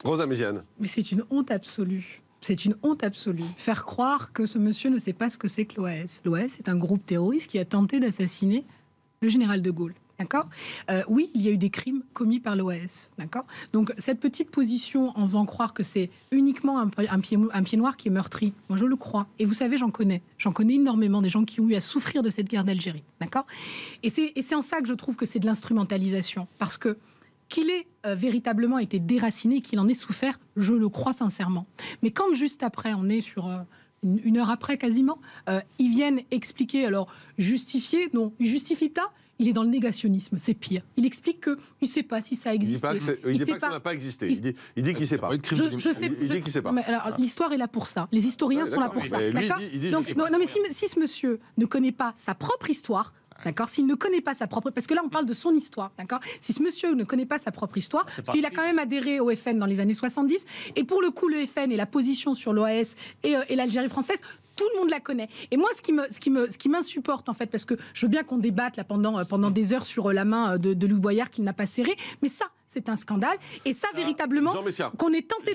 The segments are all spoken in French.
Rosa Méziane. Mais c'est une honte absolue. C'est une honte absolue. Faire croire que ce monsieur ne sait pas ce que c'est que l'OAS. L'OAS est un groupe terroriste qui a tenté d'assassiner le général de Gaulle. D'accord ? Oui, il y a eu des crimes commis par l'OAS. D'accord ? Donc, cette petite position en faisant croire que c'est uniquement un pied noir qui est meurtri, moi je le crois. Et vous savez, j'en connais. J'en connais énormément des gens qui ont eu à souffrir de cette guerre d'Algérie. D'accord ? Et c'est en ça que je trouve que c'est de l'instrumentalisation. Parce que qu'il ait véritablement été déraciné, qu'il en ait souffert, je le crois sincèrement. Mais quand juste après, on est sur une heure après quasiment, ils viennent expliquer, alors justifier, non, ils justifient pas. Il est dans le négationnisme, c'est pire. Il explique qu'il ne sait pas si ça a existé. Il ne dit pas que ça n'a pas existé. Il dit qu'il ne sait pas. Il dit qu'il ne sait pas. L'histoire est là pour ça. Les historiens sont là pour ça. D'accord ? Donc, non, mais si ce monsieur ne connaît pas sa propre histoire, d'accord, s'il ne connaît pas sa propre... Parce que là, on parle de son histoire, d'accord. Si ce monsieur ne connaît pas sa propre histoire, parce qu'il a quand même adhéré au FN dans les années 70, et pour le coup, le FN et la position sur l'OAS et l'Algérie française, tout le monde la connaît. Et moi, ce qui m'insupporte, en fait, parce que je veux bien qu'on débatte là pendant des heures sur la main de Louis Boyard qu'il n'a pas serrée, mais ça, c'est un scandale. Et ça, véritablement, qu'on est tenté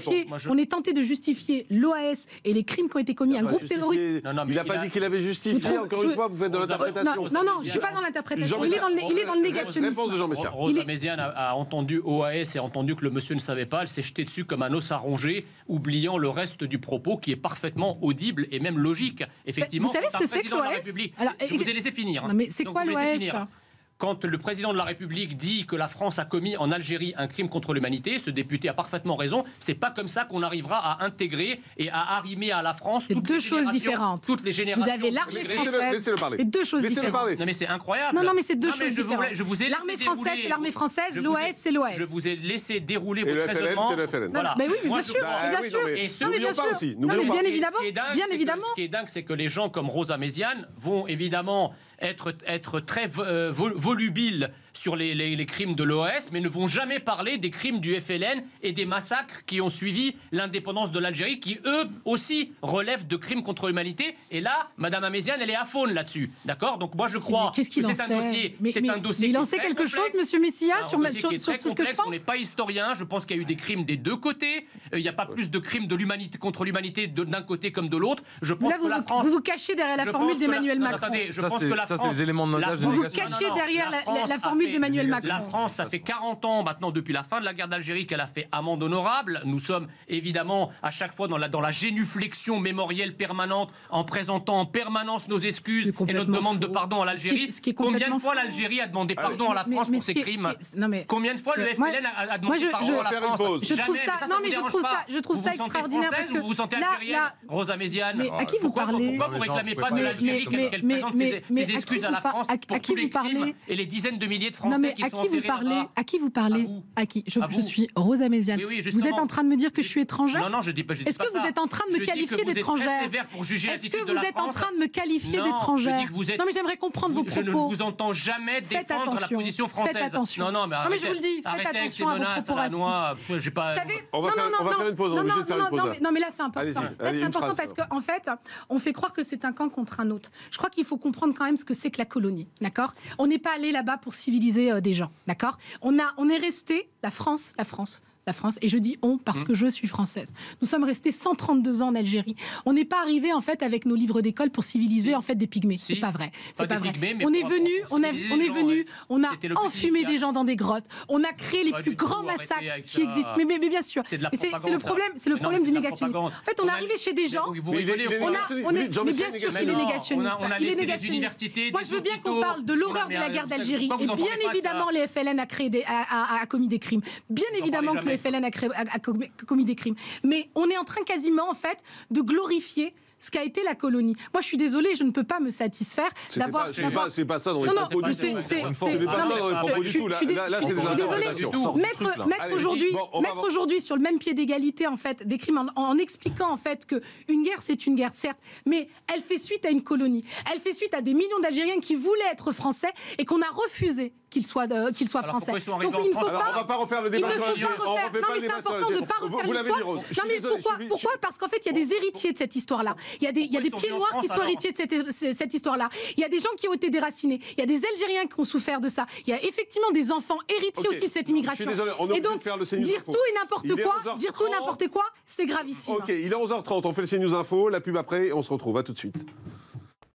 de justifier l'OAS et les crimes qui ont été commis à un groupe terroriste. Il n'a pas dit qu'il avait justifié. Encore une fois, vous faites de l'interprétation. Non, je ne suis pas dans l'interprétation. Il est dans le négationnisme. Rosa Méziane a entendu OAS et a entendu que le monsieur ne savait pas. Elle s'est jetée dessus comme un os à ronger, oubliant le reste du propos qui est parfaitement audible et même logique. Effectivement, vous savez ce que c'est que l'OAS ? Je vous ai laissé finir. Non, mais c'est quoi l'OAS ? Quand le président de la République dit que la France a commis en Algérie un crime contre l'humanité, ce député a parfaitement raison. C'est pas comme ça qu'on arrivera à intégrer et à arrimer à la France toutes les générations. Vous avez l'armée française. C'est deux choses différentes. Non mais c'est incroyable. Non mais c'est deux choses différentes. Je vous ai l'armée française, c'est l'armée française. L'OAS, c'est l'OAS. Je vous ai laissé dérouler votre raisonnement. C'est le FLN. Voilà. Mais oui, mais bien sûr, bien sûr. Et bien évidemment. Ce qui est dingue, c'est que les gens comme Rosa Méziane vont évidemment être très volubiles sur les crimes de l'OAS, mais ne vont jamais parler des crimes du FLN et des massacres qui ont suivi l'indépendance de l'Algérie, qui eux aussi relèvent de crimes contre l'humanité. Et là, Madame Améziane, elle est à faune là-dessus, d'accord ? Donc moi je crois que c'est un dossier. C'est un dossier. Mais il en sait quelque chose, Monsieur Messia, sur ce que je pense. On n'est pas historien. Je pense qu'il y a eu des crimes des deux côtés. Il n'y a pas plus de crimes de l'humanité contre l'humanité d'un côté comme de l'autre. Je pense que la France. Vous vous cachez derrière la formule d'Emmanuel Macron. Je pense que la ça, c'est les éléments de langage. Vous vous cachez derrière la formule d'Emmanuel Macron. La France, ça fait 40 ans maintenant, depuis la fin de la guerre d'Algérie, qu'elle a fait amende honorable. Nous sommes évidemment à chaque fois dans la génuflexion mémorielle permanente, en présentant en permanence nos excuses et notre demande de pardon à l'Algérie. Combien de fois l'Algérie a demandé pardon à la France pour ses crimes ? Combien de fois le FLN a demandé pardon à la France ? Je trouve ça extraordinaire parce que vous vous sentez algérienne, Rosa Méziane. Mais à qui vous parlez ? Pourquoi vous réclamez pas de l'Algérie qu'elle présente ses excuses à la France pour tous les crimes et les dizaines de milliers de Français qui sont enterrés là-bas ? À qui vous parlez ? À qui ? Je suis Rosa Méziane. Vous êtes en train de me dire que je suis étrangère ? Non, je dis pas ça. Est-ce que vous êtes en train de me qualifier d'étrangère ? Est-ce que vous êtes en train de me qualifier d'étrangère ? Non, mais j'aimerais comprendre vos propos. Je ne vous entends jamais défendre la position française. Faites attention. Non, mais je vous le dis, faites attention à vos propos racistes. On va faire une pause. Non, mais là, c'est important. Là, c'est important parce qu'en fait, on fait croire que c'est un camp contre un autre. Je crois qu'il faut comprendre quand même ce que c'est que la colonie, d'accord ? On n'est pas allé là-bas pour civiliser des gens, d'accord ? On est resté, la France, et je dis on parce que je suis française. Nous sommes restés 132 ans en Algérie. On n'est pas arrivé en fait avec nos livres d'école pour civiliser en fait des pygmées. C'est pas vrai. C'est pas vrai. On est venu, on a enfumé des gens dans des grottes. On a créé les plus grands massacres qui existent. Mais bien sûr. C'est le problème du négationnisme. En fait, on est arrivé chez des gens. Mais bien sûr qu'il est négationniste. Il est négationniste. Moi, je veux bien qu'on parle de l'horreur de la guerre d'Algérie. Et bien évidemment, les FLN a commis des crimes. Bien évidemment que le FLN a commis des crimes. Mais on est en train quasiment, en fait, de glorifier ce qu'a été la colonie. Moi, je suis désolée, je ne peux pas me satisfaire d'avoir... C'est pas ça dans les propos du tout. C'est pas ça dans les propos du tout. Là, c'est désolée. Mettre aujourd'hui sur le même pied d'égalité, en fait, des crimes en expliquant, en fait, qu'une guerre, c'est une guerre, certes, mais elle fait suite à une colonie. Elle fait suite à des millions d'Algériens qui voulaient être français et qu'on a refusé qu'ils soient français. Pourquoi ils sont arrivés Donc, en France ? Alors, on va pas refaire le débat sur la Non, mais c'est important de ne pas refaire l'histoire. Non, mais pourquoi ? Parce qu'en fait, il y a des héritiers de cette histoire-là. Il y a des pieds noirs qui sont héritiers de cette histoire-là. Il y a des gens qui ont été déracinés. Il y a des Algériens qui ont souffert de ça. Il y a effectivement des enfants héritiers aussi de cette immigration. Je suis désolé, on est obligé de faire le CNews dire Info. tout et n'importe quoi, c'est gravissime. Ok, il est 11h30, on fait le CNews Info, la pub après, on se retrouve, à tout de suite.